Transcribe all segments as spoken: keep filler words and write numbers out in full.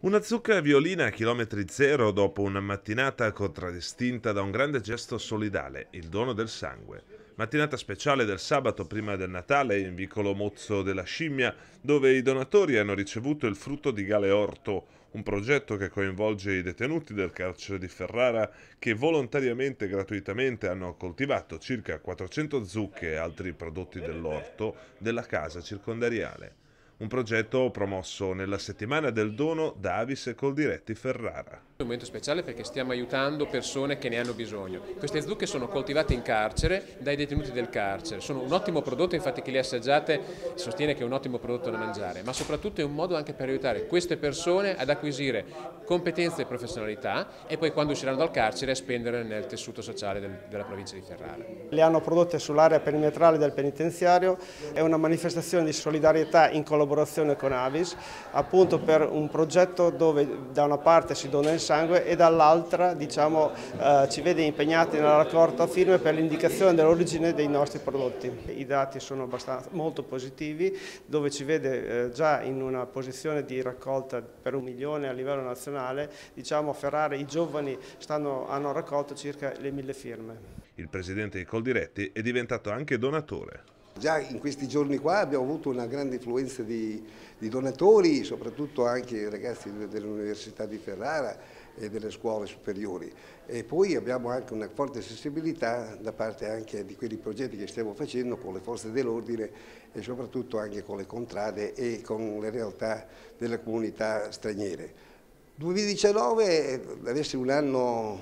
Una zucca violina a chilometri zero dopo una mattinata contraddistinta da un grande gesto solidale, il dono del sangue. Mattinata speciale del sabato prima del Natale in vicolo Mozzo della Scimmia, dove i donatori hanno ricevuto il frutto di Galeorto, un progetto che coinvolge i detenuti del carcere di Ferrara che volontariamente e gratuitamente hanno coltivato circa quattrocento zucche e altri prodotti dell'orto della casa circondariale. Un progetto promosso nella settimana del dono da Avis e Coldiretti Ferrara. È un momento speciale perché stiamo aiutando persone che ne hanno bisogno. Queste zucche sono coltivate in carcere dai detenuti del carcere, sono un ottimo prodotto, infatti chi le ha assaggiate sostiene che è un ottimo prodotto da mangiare, ma soprattutto è un modo anche per aiutare queste persone ad acquisire competenze e professionalità e poi quando usciranno dal carcere a spendere nel tessuto sociale del, della provincia di Ferrara. Le hanno prodotte sull'area perimetrale del penitenziario, è una manifestazione di solidarietà in collaborazione con Avis, appunto per un progetto dove da una parte si dona il sangue e dall'altra diciamo, eh, ci vede impegnati nella raccolta firme per l'indicazione dell'origine dei nostri prodotti. I dati sono abbastanza, molto positivi, dove ci vede eh, già in una posizione di raccolta per un milione a livello nazionale, diciamo Ferrara, i giovani stanno, hanno raccolto circa le mille firme. Il presidente di Coldiretti è diventato anche donatore. Già in questi giorni qua abbiamo avuto una grande influenza di, di donatori, soprattutto anche ragazzi dell'Università di Ferrara e delle scuole superiori. E poi abbiamo anche una forte sensibilità da parte anche di quei progetti che stiamo facendo con le forze dell'ordine e soprattutto anche con le contrade e con le realtà delle comunità straniere. duemiladiciannove deve essere un anno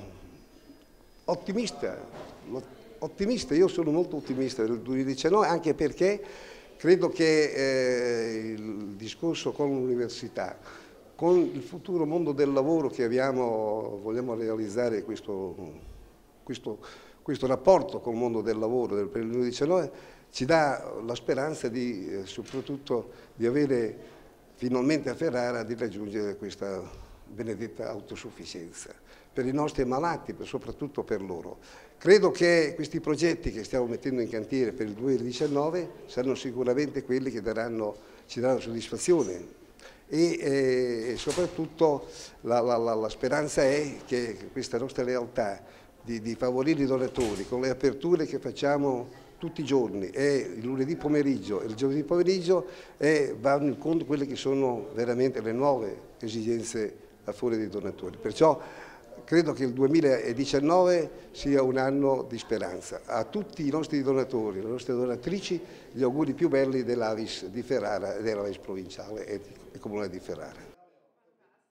ottimista. Ottimista, io sono molto ottimista del duemiladiciannove anche perché credo che eh, il discorso con l'università, con il futuro mondo del lavoro che abbiamo, vogliamo realizzare questo, questo, questo rapporto con il mondo del lavoro del duemiladiciannove ci dà la speranza di, eh, soprattutto di avere finalmente a Ferrara di raggiungere questa benedetta autosufficienza per i nostri malati, soprattutto per loro. Credo che questi progetti che stiamo mettendo in cantiere per il duemiladiciannove saranno sicuramente quelli che daranno, ci daranno soddisfazione e, e soprattutto la, la, la, la speranza è che questa nostra realtà di, di favorire i donatori con le aperture che facciamo tutti i giorni e il lunedì pomeriggio e il giovedì pomeriggio e vanno in conto quelle che sono veramente le nuove esigenze a favore dei donatori. Perciò credo che il duemiladiciannove sia un anno di speranza. A tutti i nostri donatori, le nostre donatrici, gli auguri più belli dell'Avis di Ferrara e dell'Avis provinciale e comunale di Ferrara.